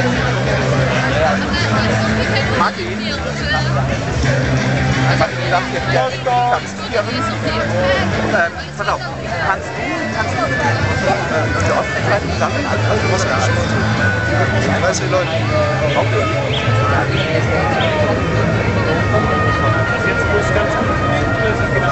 Mag ihn. Einfach gedacht, kannst du pass auf, kannst du die Öffentlichkeit sammeln, also was gar nicht. Ich weiß die Leute. Okay. Jetzt muss ganz gut.